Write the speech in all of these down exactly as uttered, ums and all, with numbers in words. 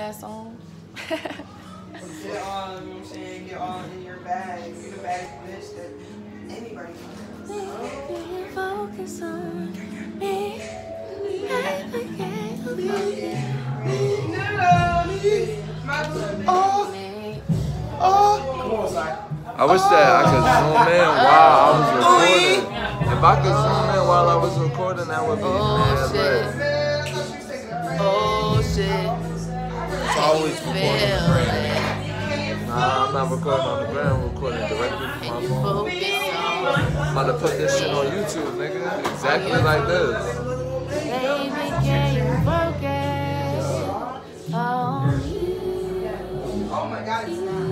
ass on. Get all, you know what I'm saying? Get all in your bag. You the bag bitch that anybody wants. Focus on me. Oh, oh. Come on, Si. I wish that I could zoom in while I was recording. If I could zoom in while I was recording, that would be Oh mad shit. Oh shit. It's always recording on the gram. Nah, I'm not recording on the gram. I'm recording directly from my phone. I'm about to put this shit on YouTube, nigga. Exactly like this. Baby, can you focus on you? Oh my God, it's not.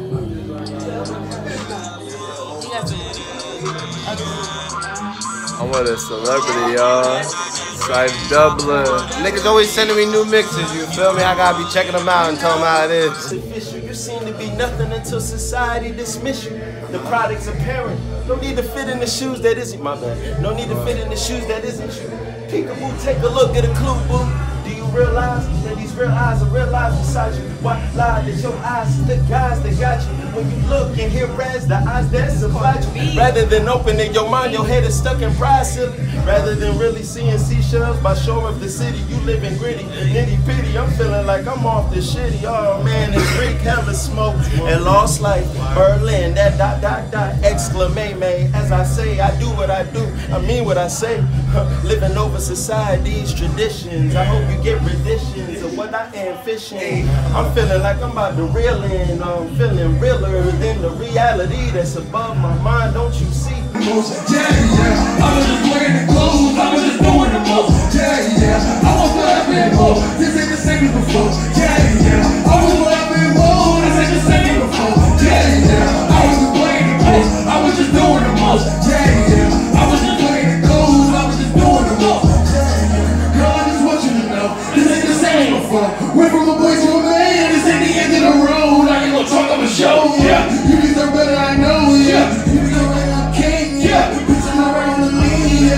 I'm with a celebrity, y'all. Side Dublin. Niggas always sending me new mixes, you feel me? I gotta be checking them out and telling them how it is. You seem to be nothing until society dismiss you. The product's apparent. No need to fit in the shoes that isn't my bad. No need to fit in the shoes that isn't you. Peekaboo, take a look at a clue, boo. Do you realize that these real eyes are real eyes beside you? Why lie that your eyes is the guys that got you? When you look and hear raz, the eyes that supply you. Rather than opening your mind, your head is stuck in pride, silly. Rather than really seeing seashells by shore of the city, you live in gritty, nitty pitty. I'm feeling like I'm off the shitty. Oh man, it's Greek, hella smoke and lost life. Berlin, that dot dot dot exclamation. As I say, I do what I do. I mean what I say. Living over society's traditions. I hope you get renditions of what I am fishing. I'm feeling like I'm about to reel in. I'm feeling realer than the reality that's above my mind. Don't you see? Yeah, yeah. I was just wearing the clothes. I was just doing the most. Yeah, yeah. I was forever more. This ain't the same as before. Yeah, yeah. I was forever more. This ain't the same as before. Yeah, yeah. I was just wearing the clothes. I was just doing the most. Yeah, yeah. I was just wearing the clothes. I was just doing the most. Girl, I just want you to know this ain't the same before. Went from a boy to a man. This ain't the end of the road. I ain't gonna talk on the show. Yeah, you deserve better. I know. Yeah, you deserve better. Yeah, bitches around the lean,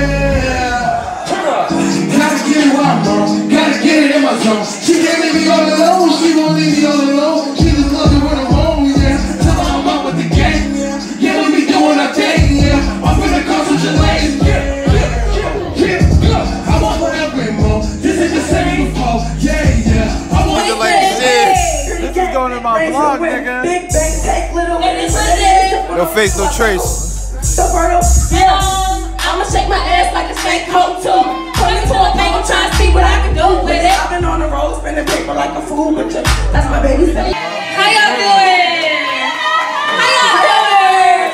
yeah. Gotta get it right, bro. Gotta get it in my zone. She can't leave me all alone. She won't leave me all alone. She just loves it when I'm home, yeah. Tell her I'm out with the gang, yeah. Yeah, we be doing our thing, yeah. I'm finna come to your lane, yeah. Yeah, yeah, yeah. I want forever and more. This is the same before, yeah, yeah. I want it like this. This is going in my vlog, nigga. Big bang, take little. No face, no trace. So fertile, yeah. I'ma shake my ass like a snake hoe too. Put me to a thing, I'm trying to see what I can do with it. I've been on the road, spending paper like a fool with you. That's my baby face. How y'all doing? How y'all doing?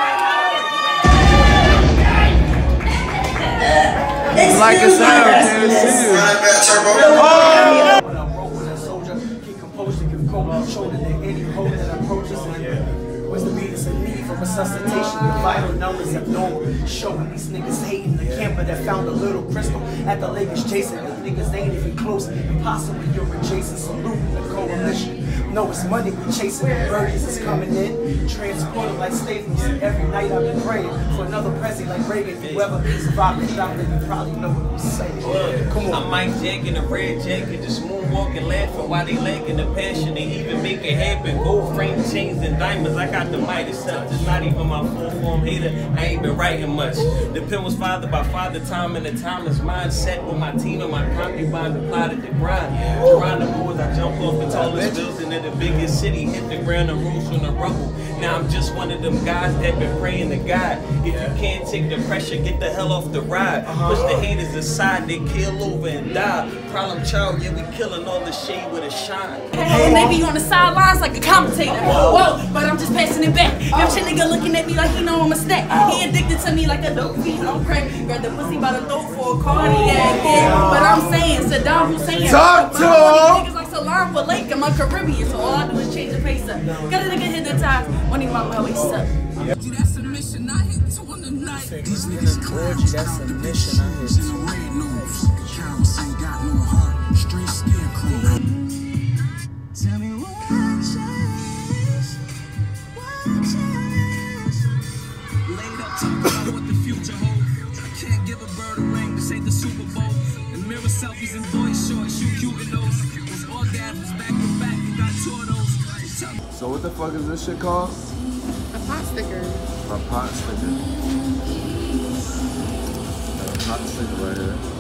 It's Like a sound, can't see you. Oh! When I'm broke with a soldier, keep composed and give cold shoulder to any hoe that approaches. What's the beat? It's a need for resuscitation. The vital numbers abnormal. Showing these niggas hating. The camper that found a little crystal at the lake is chasing. The niggas ain't even close. Impossible, you're adjacent. Saluting the coalition. No, it's money we chasing. The birdies is coming in. Transported like Staples. Every night I've been praying for another president like Reagan. If you ever survive the shot, then you probably know what I'm saying. Come on. I'm Mike Jack in a red jacket, just moonwalking, laughing while they lacking the passion. They even make it happen. Gold frame chains and diamonds. I got the mighty stuff. It's not even my full form hater. I ain't been writing much. The pen was fathered by Father Time and the timeless mindset with my team and my concubines applied at the grind. Around the boards, I jump off the tallest building in the biggest city, hit the ground and rose from the rubble. Now I'm just one of them guys that been praying to God. If you can't take the pressure, get the hell off the ride. Push the haters aside, they kill over and die. Problem child, yeah, we killing all the shade with a shine. Hey, maybe on the sidelines like a commentator. Whoa, but I'm just passing it back. Your shit nigga looking at me like he know I'm a snack. He addicted to me like a dope fiend on crack. Grab the pussy by the throat for a cardiac. Yeah. But I'm saying Saddam Hussein. Talk to him. Niggas like Salam for Lake in my Caribbean, so all I do is change the pace up. Got a nigga hypnotized when he want my waist up. That's a mission I hit two in the night. These niggas gorgy, that's a mission I hit two. Cows ain't got no heart, straight scarecrow. Tell me what changed, what changed. Laid up talking about what the future holds. I can't give a bird a ring, this ain't the Super Bowl. And mirror selfies and voice shorts, you cute in those. Those orgasms back to back. So what the fuck is this shit called? A pot sticker. A pot sticker. A pot sticker right here.